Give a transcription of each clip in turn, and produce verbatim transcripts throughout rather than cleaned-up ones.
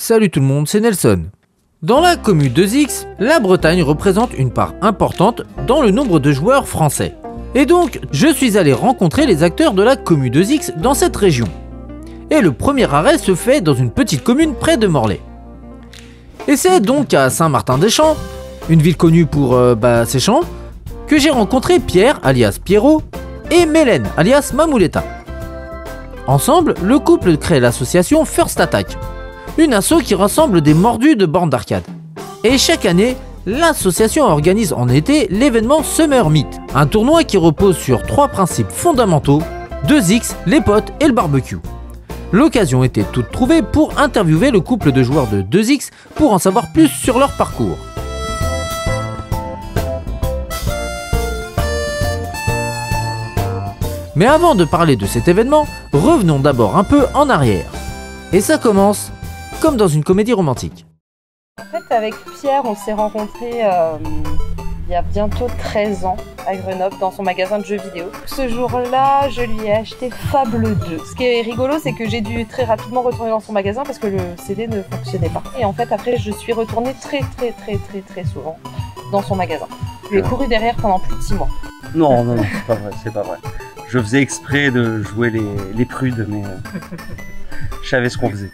Salut tout le monde, c'est Nelson. Dans la Commu deux X, la Bretagne représente une part importante dans le nombre de joueurs français. Et donc, je suis allé rencontrer les acteurs de la Commu deux X dans cette région. Et le premier arrêt se fait dans une petite commune près de Morlaix. Et c'est donc à Saint-Martin-des-Champs, une ville connue pour euh, bah, ses champs, que j'ai rencontré Pierre, alias Pierrot, et Mélène, alias Mamouletta. Ensemble, le couple crée l'association First Attack, une asso qui rassemble des mordus de bornes d'arcade. Et chaque année, l'association organise en été l'événement Summer Meet, un tournoi qui repose sur trois principes fondamentaux, deux X, les potes et le barbecue. L'occasion était toute trouvée pour interviewer le couple de joueurs de deux X pour en savoir plus sur leur parcours. Mais avant de parler de cet événement, revenons d'abord un peu en arrière. Et ça commence comme dans une comédie romantique. En fait, avec Pierre, on s'est rencontrés euh, il y a bientôt treize ans à Grenoble dans son magasin de jeux vidéo. Ce jour-là, je lui ai acheté Fable deux. Ce qui est rigolo, c'est que j'ai dû très rapidement retourner dans son magasin parce que le C D ne fonctionnait pas. Et en fait, après, je suis retournée très très très très très souvent dans son magasin. Je lui ai couru derrière pendant plus de six mois. Non, non, non, c'est pas vrai, c'est pas vrai. Je faisais exprès de jouer les, les prudes, mais euh, je savais ce qu'on faisait.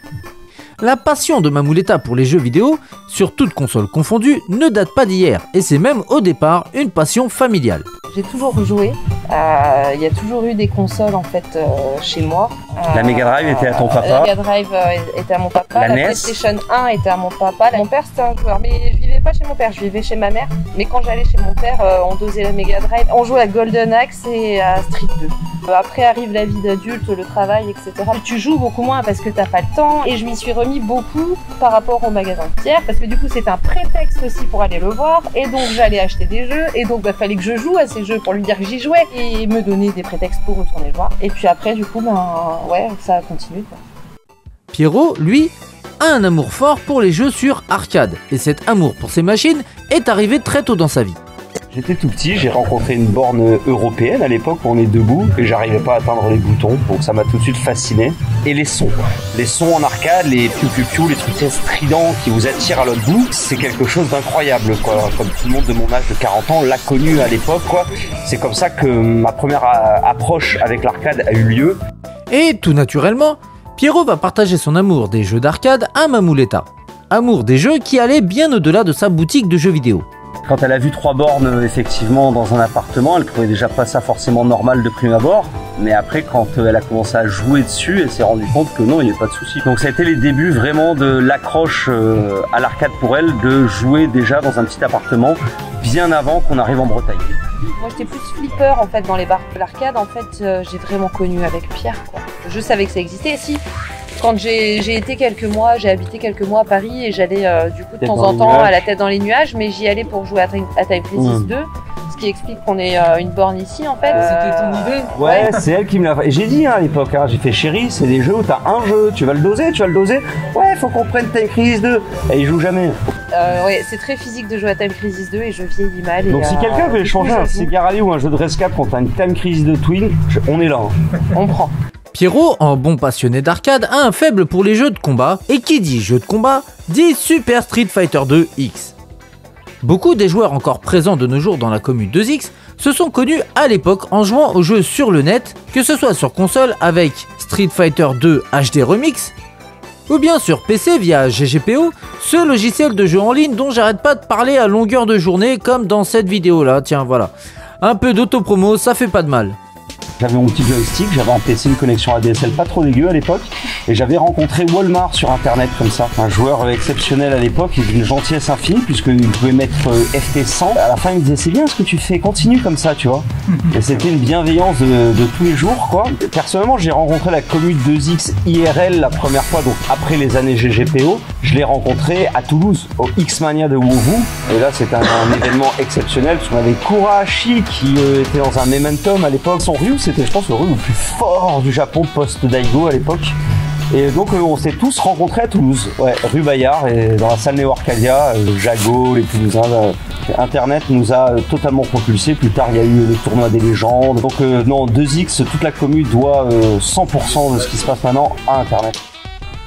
La passion de Mamouletta pour les jeux vidéo, sur toutes consoles confondues, ne date pas d'hier, et c'est même au départ une passion familiale. J'ai toujours joué, euh, il y a toujours eu des consoles en fait euh, chez moi. La Mega Drive était à ton papa. La Mega Drive euh, était à mon papa. La, la N E S. PlayStation un était à mon papa. Mon père c'était un joueur, mais je vivais pas chez mon père, je vivais chez ma mère. Mais quand j'allais chez mon père, euh, on dosait la Mega Drive. On jouait à Golden Axe et à Street deux. Euh, après arrive la vie d'adulte, le travail, et cetera. Tu joues beaucoup moins parce que t'as pas le temps. Et je m'y suis remis beaucoup par rapport au magasin de Pierre, parce que du coup c'est un prétexte aussi pour aller le voir. Et donc j'allais acheter des jeux. Et donc bah, fallait que je joue à ces jeux pour lui dire que j'y jouais et me donner des prétextes pour retourner le voir. Et puis après du coup ben ouais ça a continué quoi. Pierrot, lui, a un amour fort pour les jeux sur arcade et cet amour pour ces machines est arrivé très tôt dans sa vie. J'étais tout petit, j'ai rencontré une borne européenne à l'époque où on est debout et j'arrivais pas à atteindre les boutons, donc ça m'a tout de suite fasciné. Et les sons, les sons en arcade, les piou piou piou, les trucs très stridents qui vous attirent à l'autre bout, c'est quelque chose d'incroyable quoi. Comme tout le monde de mon âge de quarante ans l'a connu à l'époque quoi. C'est comme ça que ma première approche avec l'arcade a eu lieu. Et tout naturellement, Pierrot va partager son amour des jeux d'arcade à Mamouletta. Amour des jeux qui allait bien au-delà de sa boutique de jeux vidéo. Quand elle a vu trois bornes effectivement dans un appartement, elle trouvait déjà pas ça forcément normal de prime abord. Mais après, quand elle a commencé à jouer dessus, elle s'est rendue compte que non, il n'y avait pas de souci. Donc ça a été les débuts vraiment de l'accroche à l'arcade pour elle, de jouer déjà dans un petit appartement bien avant qu'on arrive en Bretagne. Moi j'étais plus flipper en fait dans les bars de l'arcade. En fait, euh, j'ai vraiment connu avec Pierre quoi. Je savais que ça existait. Si. Quand j'ai été quelques mois, j'ai habité quelques mois à Paris et j'allais euh, du coup de temps en temps à la tête dans les nuages, mais j'y allais pour jouer à, à Time Crisis mmh. deux, ce qui explique qu'on est euh, une borne ici en fait. Euh, C'était ton idée? Ouais, c'est elle qui me l'a fait. Et j'ai dit hein, à l'époque, hein, j'ai fait chérie, c'est des jeux où t'as un jeu, tu vas le doser, tu vas le doser. Ouais, faut qu'on prenne Time Crisis deux. Et il joue jamais. Euh, ouais, c'est très physique de jouer à Time Crisis deux et je vieillis mal. Et, donc si euh, quelqu'un veut échanger un Sega Rally ou un jeu de rescap contre une Time Crisis deux Twin, je, on est là. Hein. On prend. Pierrot, en bon passionné d'arcade, a un faible pour les jeux de combat, et qui dit jeu de combat, dit Super Street Fighter deux X. Beaucoup des joueurs encore présents de nos jours dans la Commu deux X se sont connus à l'époque en jouant aux jeux sur le net, que ce soit sur console avec Street Fighter deux H D Remix, ou bien sur P C via G G P O, ce logiciel de jeu en ligne dont j'arrête pas de parler à longueur de journée comme dans cette vidéo là, tiens voilà. Un peu d'autopromo, ça fait pas de mal. J'avais mon petit joystick, j'avais un P C, une connexion A D S L pas trop dégueu à l'époque, et j'avais rencontré Walmart sur internet comme ça, un joueur exceptionnel à l'époque et d'une gentillesse infinie puisqu'il pouvait mettre F P cent. À la fin il me disait c'est bien ce que tu fais, continue comme ça tu vois. Et c'était une bienveillance de, de tous les jours quoi. Personnellement j'ai rencontré la Commu deux X I R L la première fois, donc après les années G G P O, je l'ai rencontré à Toulouse, au X-Mania de Wouvou, et là c'était un, un événement exceptionnel parce qu'on avait Kurahashi qui euh, était dans un Momentum à l'époque, son Ryu c'était je pense le Ryu le plus fort du Japon post-Daigo à l'époque. Et donc euh, on s'est tous rencontrés à Toulouse, ouais, rue Bayard et dans la salle Néo Arcadia, euh, Jago, les Toulousains. Euh, Internet nous a euh, totalement propulsés. Plus tard il y a eu le tournoi des légendes. Donc euh, non, deux X, toute la commu doit euh, cent pour cent de ce qui se passe maintenant à Internet.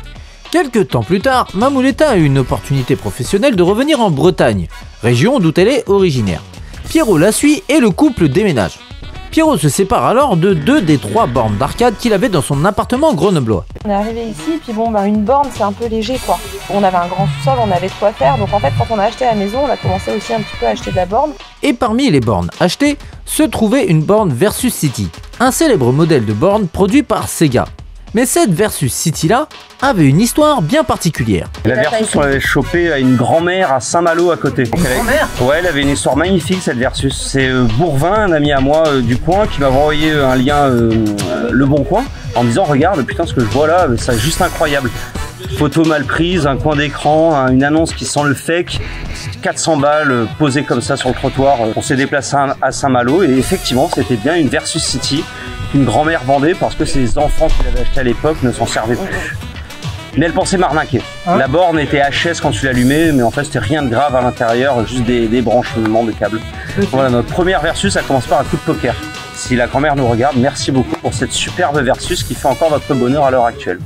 Quelques temps plus tard, Mamouletta a eu une opportunité professionnelle de revenir en Bretagne, région d'où elle est originaire. Pierrot la suit et le couple déménage. Pierrot se sépare alors de deux des trois bornes d'arcade qu'il avait dans son appartement grenoblois. On est arrivé ici, puis bon, bah, une borne c'est un peu léger quoi. On avait un grand sous-sol, on avait de quoi faire, donc en fait quand on a acheté la maison, on a commencé aussi un petit peu à acheter de la borne. Et parmi les bornes achetées, se trouvait une borne Versus City, un célèbre modèle de borne produit par Sega. Mais cette Versus City là avait une histoire bien particulière. La Versus, on l'avait chopée à une grand-mère à Saint-Malo à côté. Une grand-mère ? Ouais, elle avait une histoire magnifique cette Versus. C'est euh, Bourvin, un ami à moi euh, du coin, qui m'avait envoyé un lien euh, Le Bon Coin en me disant regarde, putain ce que je vois là, c'est juste incroyable. Photo mal prise, un coin d'écran, un, une annonce qui sent le fake, quatre cents balles euh, posées comme ça sur le trottoir. On s'est déplacé à Saint-Malo et effectivement c'était bien une Versus City qu'une grand-mère vendait parce que ses enfants qui l'avaient acheté à l'époque ne s'en servaient plus. Mais elle pensait m'arnaquer. Hein? La borne était H S quand tu l'allumais, mais en fait c'était rien de grave à l'intérieur, juste des, des branchements de câbles. Okay. Voilà, notre première Versus, ça commence par un coup de poker. Si la grand-mère nous regarde, merci beaucoup pour cette superbe Versus qui fait encore votre bonheur à l'heure actuelle.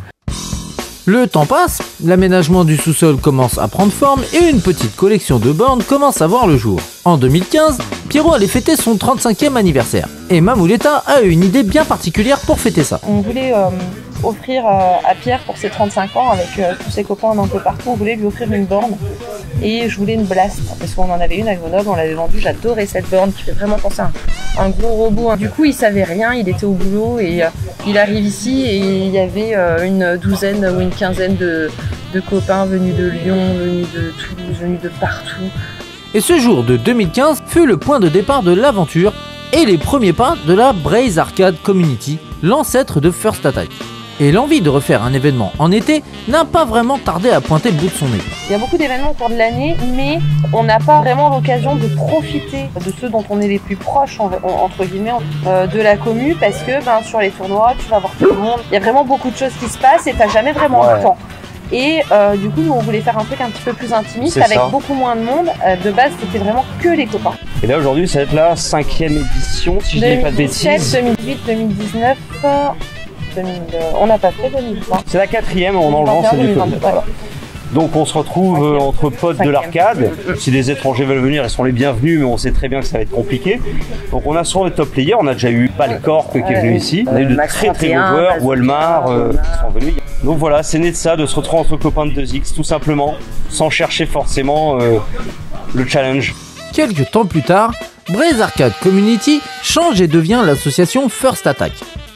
Le temps passe, l'aménagement du sous-sol commence à prendre forme et une petite collection de bornes commence à voir le jour. En deux mille quinze, Pierrot allait fêter son trente-cinquième anniversaire et Mamouletta a eu une idée bien particulière pour fêter ça. On voulait euh, offrir euh, à Pierre pour ses trente-cinq ans avec euh, tous ses copains d'un peu partout, on voulait lui offrir une borne et je voulais une Blast parce qu'on en avait une à Grenoble, on l'avait vendue, j'adorais cette borne qui fait vraiment penser à un, un gros robot. Du coup il savait rien, il était au boulot et euh, il arrive ici et il y avait euh, une douzaine ou une quinzaine de, de copains venus de Lyon, venus de Toulouse, venus de partout. Et ce jour de deux mille quinze fut le point de départ de l'aventure et les premiers pas de la Braze Arcade Community, l'ancêtre de First Attack. Et l'envie de refaire un événement en été n'a pas vraiment tardé à pointer le bout de son nez. Il y a beaucoup d'événements au cours de l'année, mais on n'a pas vraiment l'occasion de profiter de ceux dont on est les plus proches, entre guillemets, euh, de la commu, parce que ben, sur les tournois, tu vas voir tout le monde. Il y a vraiment beaucoup de choses qui se passent et tu n'as jamais vraiment ouais. le temps. Et euh, du coup, nous, on voulait faire un truc un petit peu plus intimiste, avec ça. beaucoup moins de monde. Euh, de base, c'était vraiment que les copains. Et là, aujourd'hui, ça va être la cinquième édition, si je ne dis pas de bêtises. deux mille dix-sept, deux mille dix-neuf... deux mille, on n'a pas fait deux mille vingt. C'est la quatrième en enlevant celle du Covid. Voilà. Donc on se retrouve euh, entre potes de l'arcade. Si des étrangers veulent venir, ils sont les bienvenus, mais on sait très bien que ça va être compliqué. Donc on a sur le top player, on a déjà eu Balcorp qui est venu ici. On a eu de très très beaux joueurs, Walmart euh, qui sont venus. Donc voilà, c'est né de ça, de se retrouver entre copains de deux X, tout simplement, sans chercher forcément euh, le challenge. Quelques temps plus tard, Braze Arcade Community change et devient l'association First Attack.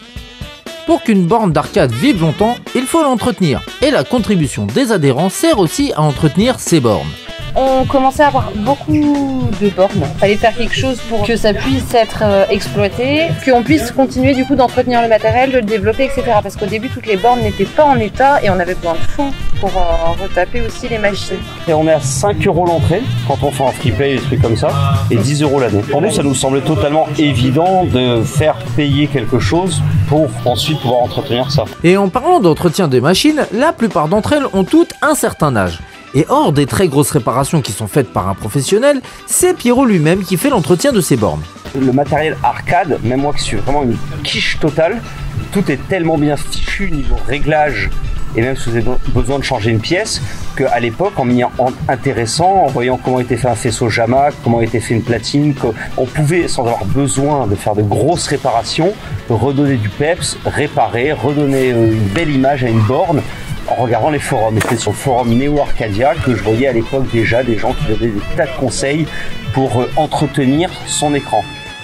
Pour qu'une borne d'arcade vive longtemps, il faut l'entretenir. Et la contribution des adhérents sert aussi à entretenir ces bornes. On commençait à avoir beaucoup de bornes. Il fallait faire quelque chose pour que ça puisse être euh, exploité, qu'on puisse continuer du coup d'entretenir le matériel, de le développer, et cetera. Parce qu'au début, toutes les bornes n'étaient pas en état et on avait besoin de fonds pour euh, retaper aussi les machines. Et on est à cinq euros l'entrée quand on fait un free play et des trucs comme ça, et dix euros l'année. Pour nous, ça nous semblait totalement évident de faire payer quelque chose pour ensuite pouvoir entretenir ça. Et en parlant d'entretien des machines, la plupart d'entre elles ont toutes un certain âge. Et hors des très grosses réparations qui sont faites par un professionnel, c'est Pierrot lui-même qui fait l'entretien de ces bornes. Le matériel arcade, même moi qui suis vraiment une quiche totale, tout est tellement bien fichu niveau réglage et même si vous avez besoin de changer une pièce, qu'à l'époque, en m'y intéressant, en voyant comment était fait un faisceau Jamac, comment était fait une platine, on pouvait, sans avoir besoin de faire de grosses réparations, redonner du peps, réparer, redonner une belle image à une borne, en regardant les forums. Et c'était sur le forum Neo Arcadia que je voyais à l'époque déjà des gens qui donnaient des tas de conseils pour euh, entretenir son écran.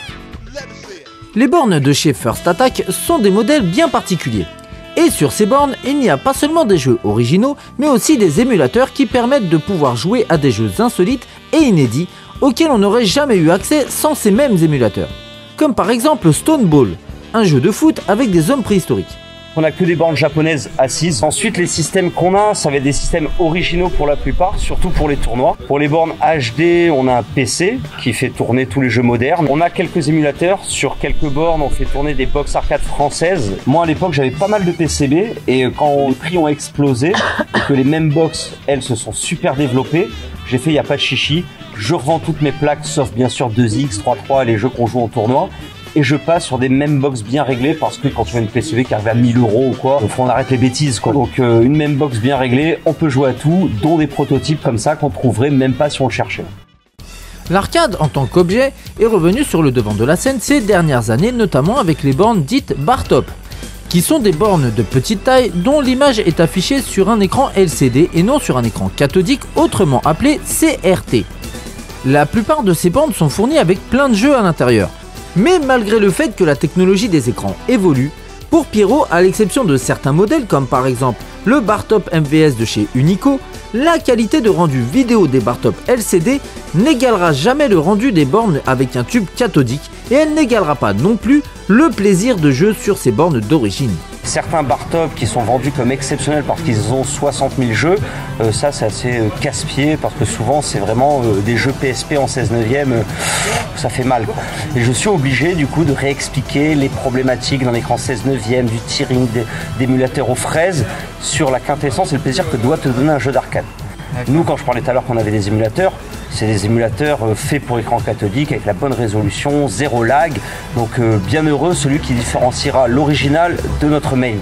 Les bornes de chez First Attack sont des modèles bien particuliers. Et sur ces bornes, il n'y a pas seulement des jeux originaux, mais aussi des émulateurs qui permettent de pouvoir jouer à des jeux insolites et inédits auxquels on n'aurait jamais eu accès sans ces mêmes émulateurs. Comme par exemple Stone Ball, un jeu de foot avec des hommes préhistoriques. On n'a que des bornes japonaises assises. Ensuite, les systèmes qu'on a, ça va être des systèmes originaux pour la plupart, surtout pour les tournois. Pour les bornes H D, on a un P C qui fait tourner tous les jeux modernes. On a quelques émulateurs. Sur quelques bornes, on fait tourner des box arcade françaises. Moi, à l'époque, j'avais pas mal de P C B et quand les prix ont explosé et que les mêmes box, elles, se sont super développées, j'ai fait, il n'y a pas de chichi. Je revends toutes mes plaques, sauf bien sûr deux X, trois trois, les jeux qu'on joue en tournoi. et je passe sur des memebox bien réglées parce que quand tu as une P C V qui arrive à mille euros ou quoi, faut on arrête les bêtises quoi. Donc euh, une memebox bien réglée, on peut jouer à tout, dont des prototypes comme ça qu'on trouverait même pas si on le cherchait. L'arcade en tant qu'objet est revenu sur le devant de la scène ces dernières années, notamment avec les bornes dites bar top, qui sont des bornes de petite taille dont l'image est affichée sur un écran L C D et non sur un écran cathodique, autrement appelé C R T. La plupart de ces bornes sont fournies avec plein de jeux à l'intérieur. Mais malgré le fait que la technologie des écrans évolue, pour Pierrot, à l'exception de certains modèles comme par exemple le bar top M V S de chez Unico, la qualité de rendu vidéo des bar top L C D n'égalera jamais le rendu des bornes avec un tube cathodique et elle n'égalera pas non plus le plaisir de jeu sur ces bornes d'origine. Certains bar top qui sont vendus comme exceptionnels parce qu'ils ont soixante mille jeux, euh, ça c'est assez euh, casse-pied parce que souvent c'est vraiment euh, des jeux P S P en seize neuvième, euh, ça fait mal quoi. Et je suis obligé du coup de réexpliquer les problématiques d'un écran seize neuvième, du tearing, d'émulateurs aux fraises sur la quintessence et le plaisir que doit te donner un jeu d'arcade. Nous, quand je parlais tout à l'heure qu'on avait des émulateurs, c'est des émulateurs euh, faits pour écran cathodique avec la bonne résolution, zéro lag. Donc euh, bien heureux celui qui différenciera l'original de notre main.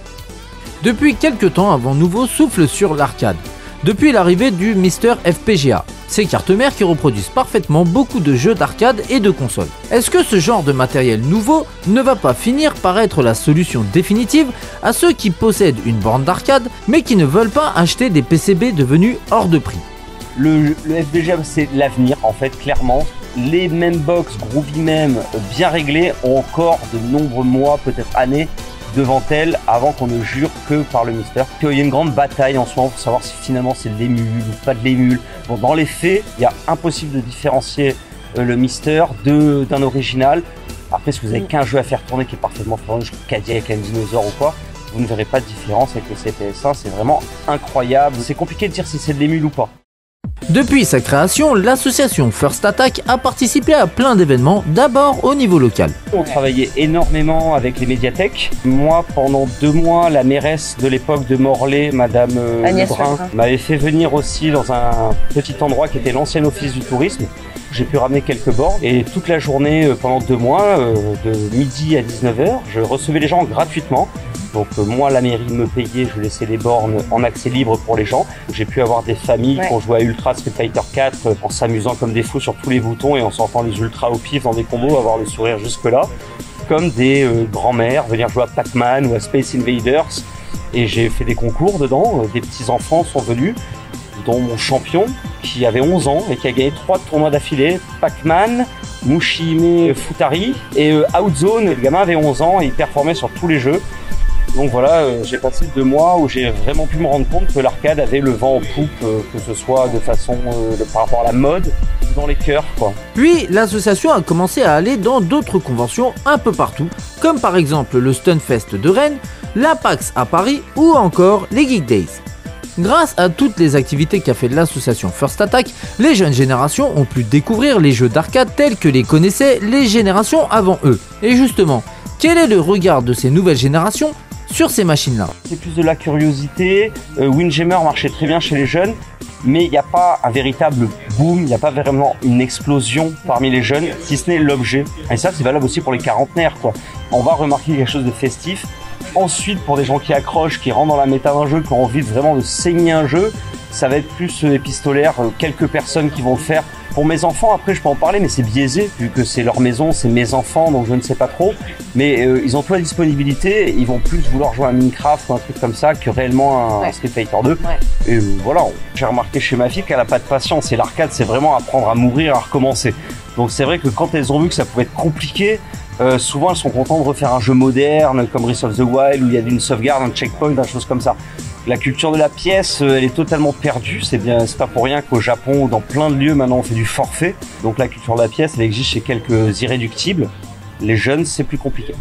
Depuis quelques temps, un vent nouveau souffle sur l'arcade. Depuis l'arrivée du Mister F P G A, ces cartes mères qui reproduisent parfaitement beaucoup de jeux d'arcade et de consoles. Est-ce que ce genre de matériel nouveau ne va pas finir par être la solution définitive à ceux qui possèdent une borne d'arcade mais qui ne veulent pas acheter des P C B devenus hors de prix? Le, le F P G A c'est l'avenir en fait, clairement. Les memebox Groovy Mem bien réglés ont encore de nombreux mois, peut-être années devant elles avant qu'on ne jure que par le Mister. Il y a une grande bataille en ce moment pour savoir si finalement c'est de l'émule ou pas de l'émule. Bon, dans les faits, il y a impossible de différencier euh, le Mister d'un original. Après, si vous avez qu'un jeu à faire tourner qui est parfaitement fait, je Cadia avec un dinosaure ou quoi, vous ne verrez pas de différence avec le C P S un. C'est vraiment incroyable. C'est compliqué de dire si c'est de l'émule ou pas. Depuis sa création, l'association First Attack a participé à plein d'événements, d'abord au niveau local. On travaillait énormément avec les médiathèques. Moi, pendant deux mois, la mairesse de l'époque de Morlaix, Madame euh, Lebrun, m'avait fait venir aussi dans un petit endroit qui était l'ancien office du tourisme. J'ai pu ramener quelques bornes et toute la journée, euh, pendant deux mois, euh, de midi à dix-neuf heures, je recevais les gens gratuitement. Donc euh, moi, la mairie me payait, je laissais les bornes en accès libre pour les gens. J'ai pu avoir des familles ouais. qui ont joué à Ultra Street Fighter quatre euh, en s'amusant comme des fous sur tous les boutons et en sortant les ultras au pif dans des combos, avoir le sourire jusque là. Comme des euh, grands-mères venir jouer à Pac-Man ou à Space Invaders. Et j'ai fait des concours dedans, euh, des petits-enfants sont venus, dont mon champion qui avait onze ans et qui a gagné trois tournois d'affilée, Pac-Man, Mushihime Futari et euh, Outzone. Le gamin avait onze ans et il performait sur tous les jeux. Donc voilà, euh, j'ai passé deux mois où j'ai vraiment pu me rendre compte que l'arcade avait le vent en poupe, euh, que ce soit de façon euh, de, par rapport à la mode ou dans les cœurs, quoi. Puis l'association a commencé à aller dans d'autres conventions un peu partout, comme par exemple le Stunfest de Rennes, la PAX à Paris ou encore les Geek Days. Grâce à toutes les activités qu'a fait l'association First Attack, les jeunes générations ont pu découvrir les jeux d'arcade tels que les connaissaient les générations avant eux. Et justement, quel est le regard de ces nouvelles générations sur ces machines-là? C'est plus de la curiosité. Euh, Windjammer marchait très bien chez les jeunes, mais il n'y a pas un véritable boom, il n'y a pas vraiment une explosion parmi les jeunes, si ce n'est l'objet. Et ça, c'est valable aussi pour les quarantenaires, quoi. On va remarquer quelque chose de festif. Ensuite, pour des gens qui accrochent, qui rentrent dans la méta d'un jeu, qui ont envie vraiment de saigner un jeu, ça va être plus épistolaire, quelques personnes qui vont le faire. Pour mes enfants, après je peux en parler, mais c'est biaisé, vu que c'est leur maison, c'est mes enfants, donc je ne sais pas trop. Mais euh, ils ont toute la disponibilité, ils vont plus vouloir jouer à Minecraft ou un truc comme ça que réellement un ouais. Street Fighter deux. Ouais. Et euh, voilà, j'ai remarqué chez ma fille qu'elle n'a pas de patience, et l'arcade c'est vraiment apprendre à mourir, à recommencer. Donc c'est vrai que quand elles ont vu que ça pouvait être compliqué, euh, souvent elles sont contentes de refaire un jeu moderne, comme Breath of the Wild, où il y a une sauvegarde, un checkpoint, des choses comme ça. La culture de la pièce, elle est totalement perdue. C'est bien, c'est pas pour rien qu'au Japon ou dans plein de lieux maintenant on fait du forfait. Donc la culture de la pièce, elle existe chez quelques irréductibles. Les jeunes, c'est plus compliqué.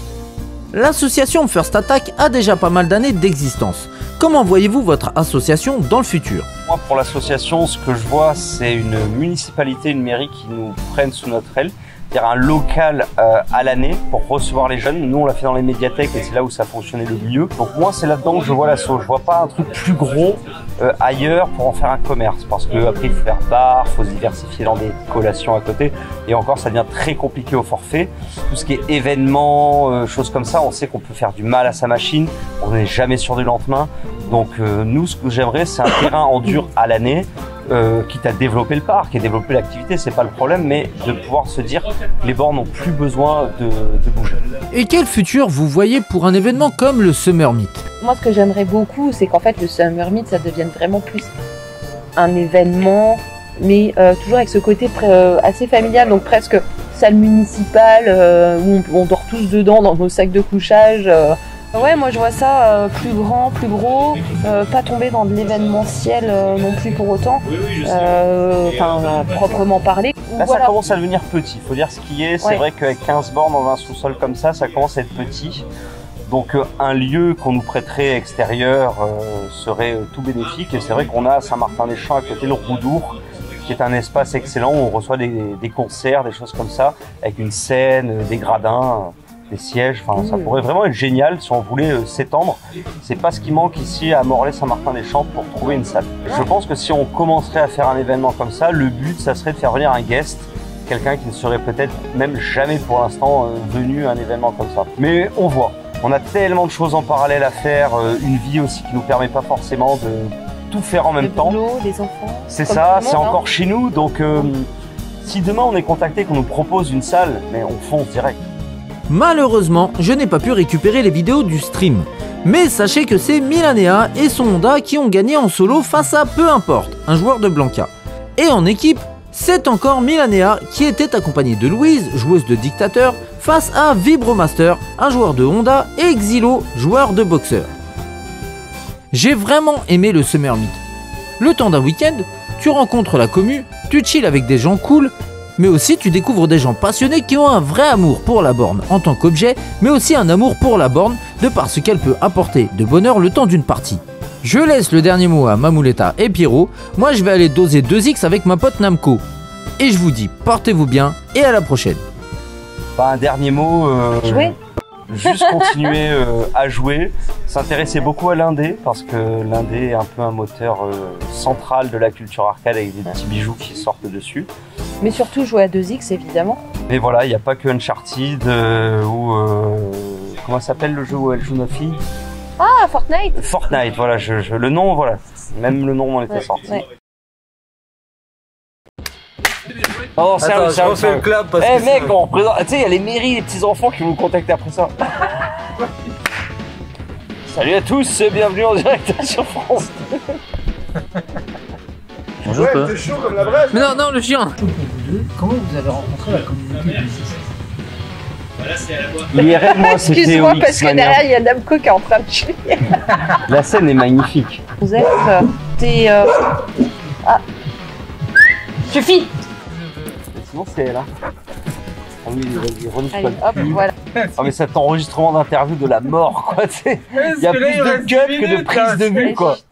L'association First Attack a déjà pas mal d'années d'existence. Comment voyez-vous votre association dans le futur? Moi, pour l'association, ce que je vois, c'est une municipalité, une mairie qui nous prenne sous notre aile. C'est-à-dire un local euh, à l'année pour recevoir les jeunes. Nous, on l'a fait dans les médiathèques et c'est là où ça fonctionnait le mieux. Donc moi, c'est là-dedans que je vois l'asso. Je vois pas un truc plus gros euh, ailleurs pour en faire un commerce. Parce que après il faut faire bar, il faut se diversifier dans des collations à côté. Et encore ça devient très compliqué au forfait. Tout ce qui est événements, euh, choses comme ça, on sait qu'on peut faire du mal à sa machine. On n'est jamais sûr du lendemain. Donc euh, nous, ce que j'aimerais, c'est un terrain en dur à l'année. Euh, quitte à développer le parc et développer l'activité, c'est pas le problème, mais de pouvoir se dire que les bornes n'ont plus besoin de, de bouger. Et quel futur vous voyez pour un événement comme le Summer Meet? Moi, ce que j'aimerais beaucoup, c'est qu'en fait, le Summer Meet, ça devienne vraiment plus un événement, mais euh, toujours avec ce côté euh, assez familial, donc presque salle municipale, euh, où on, on dort tous dedans dans nos sacs de couchage. Euh. Ouais, moi je vois ça euh, plus grand, plus gros, euh, pas tomber dans de l'événementiel euh, non plus pour autant, euh, enfin euh, proprement parlé. Là voilà. Ça commence à devenir petit, il faut dire ce qui est, c'est ouais. vrai qu'avec quinze bornes dans un sous-sol comme ça, ça commence à être petit. Donc euh, un lieu qu'on nous prêterait extérieur euh, serait euh, tout bénéfique, et c'est vrai qu'on a à Saint-Martin-des-Champs à côté le Roudour, qui est un espace excellent où on reçoit des, des concerts, des choses comme ça, avec une scène, euh, des gradins. Des sièges, enfin mmh. ça pourrait vraiment être génial si on voulait euh, s'étendre. C'est pas ce qui manque ici à Morlaix-Saint-Martin-des-Champs pour trouver une salle. Je pense que si on commencerait à faire un événement comme ça, le but ça serait de faire venir un guest, quelqu'un qui ne serait peut-être même jamais pour l'instant euh, venu à un événement comme ça. Mais on voit, on a tellement de choses en parallèle à faire, euh, une vie aussi qui nous permet pas forcément de tout faire en même le temps. boulot, les enfants. C'est ça, c'est encore hein. chez nous, donc euh, si demain on est contacté, qu'on nous propose une salle, mais on fonce direct. Malheureusement, je n'ai pas pu récupérer les vidéos du stream. Mais sachez que c'est Milanea et son Honda qui ont gagné en solo face à Peu Importe, un joueur de Blanca. Et en équipe, c'est encore Milanea qui était accompagné de Louise, joueuse de Dictateur, face à Vibromaster, un joueur de Honda, et Xilo, joueur de boxeur. J'ai vraiment aimé le Summer Meet. Le temps d'un week-end, tu rencontres la commu, tu chill avec des gens cool, mais aussi tu découvres des gens passionnés qui ont un vrai amour pour la borne en tant qu'objet, mais aussi un amour pour la borne de par ce qu'elle peut apporter de bonheur le temps d'une partie. Je laisse le dernier mot à Mamouletta et Pierrot, moi je vais aller doser deux X avec ma pote Namco. Et je vous dis, portez-vous bien et à la prochaine. Bah, un dernier mot, euh, jouer. Juste continuer euh, à jouer, s'intéresser beaucoup à l'indé, parce que l'indé est un peu un moteur euh, central de la culture arcade avec des petits bijoux qui sortent dessus. Mais surtout jouer à deux X évidemment. Mais voilà, il n'y a pas que Uncharted euh, ou euh, comment s'appelle le jeu où elle joue nos filles? Ah, Fortnite. Fortnite, voilà, je, je, le nom, voilà, même le nom m'en était ouais, sorti. Ouais. Oh, c'est un, on fait le club parce Eh que mec, on représente. Tu sais, il y a les mairies, les petits enfants qui vont nous contacter après ça. Salut à tous, bienvenue en direct sur France. Bonjour. Ouais, t'es chaud comme la brève. Mais non, non, le chien. Comment vous avez rencontré la communauté de I R L, moi, c'était excuse-moi parce que derrière il y a Namco qui est en train de tuer. La scène est magnifique. Vous êtes, euh, t'es, euh... ah, suffit. Sinon c'est elle. Hein. Ah oui, il renifle Allez, hop, voilà. Ah mais cet enregistrement d'interview de la mort, quoi, tu sais. Il y a plus de cut que de prise de vue, quoi.